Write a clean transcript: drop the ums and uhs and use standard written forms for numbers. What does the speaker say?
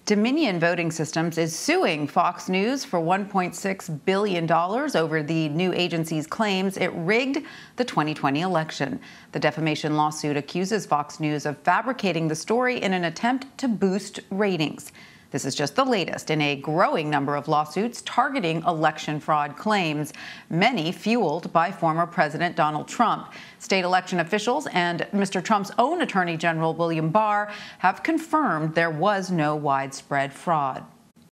Dominion Voting Systems is suing Fox News for $1.6 billion over the new agency's claims it rigged the 2020 election. The defamation lawsuit accuses Fox News of fabricating the story in an attempt to boost ratings. This is just the latest in a growing number of lawsuits targeting election fraud claims, many fueled by former President Donald Trump. State election officials and Mr. Trump's own Attorney General William Barr have confirmed there was no widespread fraud.